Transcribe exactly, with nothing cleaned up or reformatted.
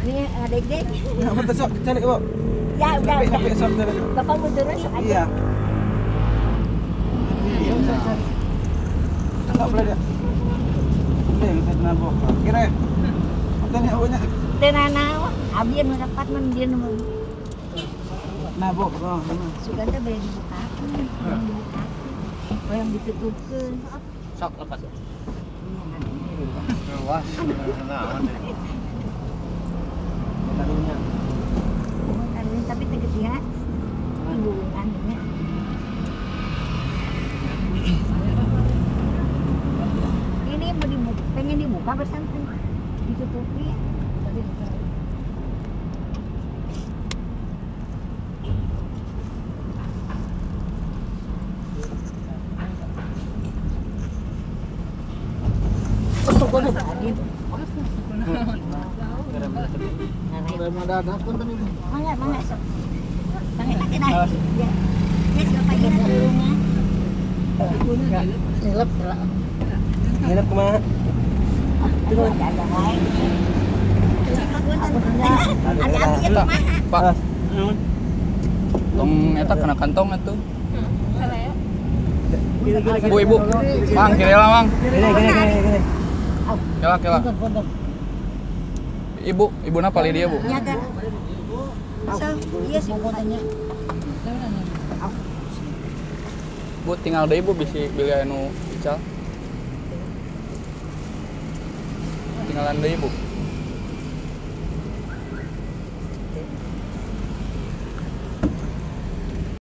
Ini adik-adik. Nggak betul sok, cari kok. Ya udah udah. Sampai sok cari. Bapak mau turun sok aja. Iya. Enggak boleh dia. Ini yang saya nabok. Kira. Katanya awalnya Tenana, abian mendapat man dia nomor. nabok. Oh, Sudah ada boleh dibuka. Dibuka. Oh yang ditutupkan. Sok lepas. Wah, nah, taruhnya. Taruhin tapi tegak ya. Ibu anunya. Ini mau dibuka, pengen dibuka bersantai. Ditutupi. Mangga, mangga sok. Mangga tak kena. Ya. Ya siapa ini turunnya? Silap, silap. Nginep kemana? Turun ada lain. Ada api Pak, mah. Pak. Tong eta kena kantong atuh. Bu, ibu. Mang, kiri lah, Mang. Gini, gini, gini, gini. Kela, kela. Ibu, ibu napa dia, Bu? Nyaga. So, iya sih tanya. Bu, tinggal deui Bu bisi bilia anu ical. Tinggalan deui Bu.